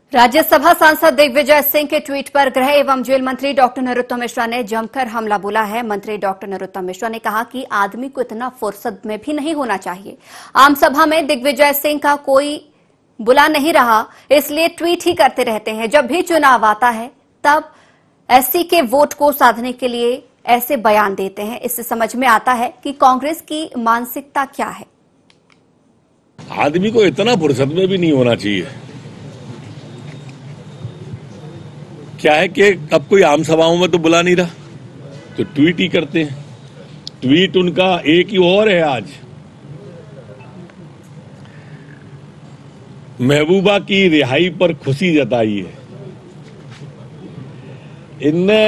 राज्यसभा सांसद दिग्विजय सिंह के ट्वीट पर गृह एवं जेल मंत्री डॉक्टर नरोत्तम मिश्रा ने जमकर हमला बोला है। मंत्री डॉक्टर नरोत्तम मिश्रा ने कहा कि आदमी को इतना फुर्सत में भी नहीं होना चाहिए। आम सभा में दिग्विजय सिंह का कोई बुला नहीं रहा, इसलिए ट्वीट ही करते रहते हैं। जब भी चुनाव आता है तब एससी के वोट को साधने के लिए ऐसे बयान देते हैं। इससे समझ में आता है कि कांग्रेस की मानसिकता क्या है। आदमी को इतना फुर्सत में भी नहीं होना चाहिए। क्या है कि अब कोई आम सभाओं में तो बुला नहीं रहा तो ट्वीट ही करते हैं। ट्वीट उनका एक ही और है। आज महबूबा की रिहाई पर खुशी जताई है। इनने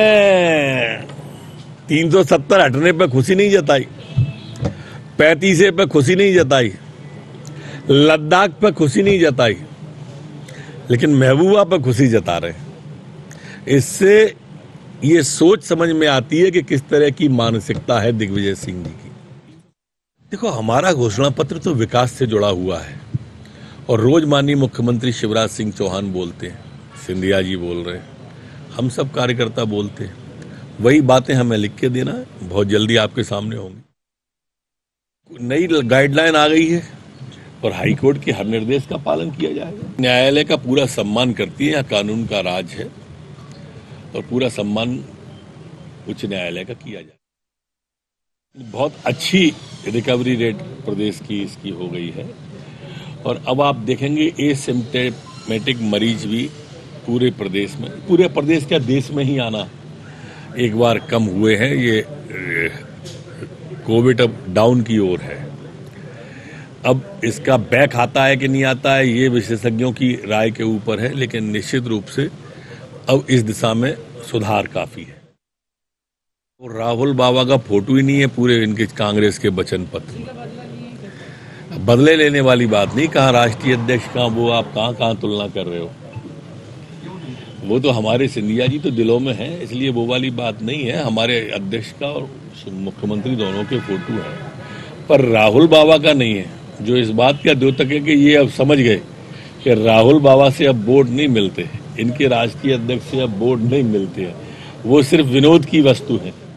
370 हटने पर खुशी नहीं जताई, 35 पे खुशी नहीं जताई, लद्दाख पर खुशी नहीं जताई, लेकिन महबूबा पर खुशी जता रहे हैं। इससे ये सोच समझ में आती है कि किस तरह की मानसिकता है दिग्विजय सिंह जी की। देखो, हमारा घोषणा पत्र तो विकास से जुड़ा हुआ है और रोज माननीय मुख्यमंत्री शिवराज सिंह चौहान बोलते हैं, सिंधिया जी बोल रहे हैं, हम सब कार्यकर्ता बोलते हैं। वही बातें हमें लिख के देना है, बहुत जल्दी आपके सामने होंगी। नई गाइडलाइन आ गई है और हाईकोर्ट के हर निर्देश का पालन किया जाएगा। न्यायालय का पूरा सम्मान करती है, यहाँ कानून का राज है और पूरा सम्मान उच्च न्यायालय का किया जाए। बहुत अच्छी रिकवरी रेट प्रदेश की इसकी हो गई है और अब आप देखेंगे एसिम्प्टोमेटिक मरीज भी पूरे प्रदेश में, पूरे प्रदेश क्या देश में ही आना एक बार कम हुए हैं। ये कोविड अब डाउन की ओर है। अब इसका बैक आता है कि नहीं आता है, ये विशेषज्ञों की राय के ऊपर है, लेकिन निश्चित रूप से अब इस दिशा में सुधार काफी है। और राहुल बाबा का फोटो ही नहीं है पूरे इनके कांग्रेस के वचन पत्र में। बदले लेने वाली बात नहीं, कहाँ राष्ट्रीय अध्यक्ष कहाँ, वो आप कहाँ तुलना कर रहे हो। वो तो हमारे सिंधिया जी तो दिलों में है, इसलिए वो वाली बात नहीं है। हमारे अध्यक्ष का और मुख्यमंत्री दोनों के फोटो है, पर राहुल बाबा का नहीं है। जो इस बात का द्योतक है कि ये अब समझ गए कि राहुल बाबा से अब वोट नहीं मिलते, इनके राष्ट्रीय अध्यक्ष से अब वोट नहीं मिलते हैं, वो सिर्फ विनोद की वस्तु है।